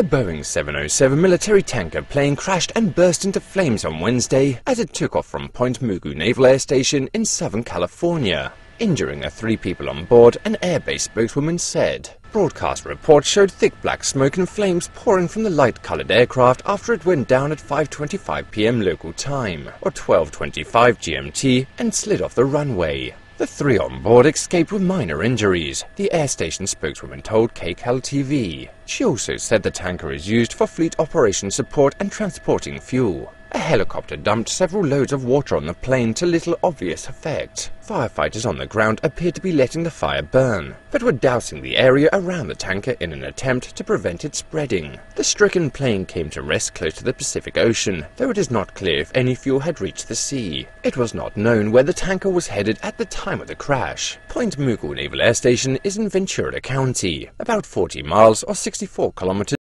A Boeing 707 military tanker plane crashed and burst into flames on Wednesday as it took off from Point Mugu Naval Air Station in Southern California, injuring the 3 people on board, an airbase spokeswoman said. Broadcast reports showed thick black smoke and flames pouring from the light-colored aircraft after it went down at 5:25 p.m. local time, or 12:25 GMT, and slid off the runway. The 3 on board escaped with minor injuries, the air station spokeswoman told KCAL-TV. She also said the tanker is used for fleet operation support and transporting fuel. A helicopter dumped several loads of water on the plane to little obvious effect. Firefighters on the ground appeared to be letting the fire burn, but were dousing the area around the tanker in an attempt to prevent it spreading. The stricken plane came to rest close to the Pacific Ocean, though it is not clear if any fuel had reached the sea. It was not known where the tanker was headed at the time of the crash. Point Mugu Naval Air Station is in Ventura County, about 40 miles or 64 kilometers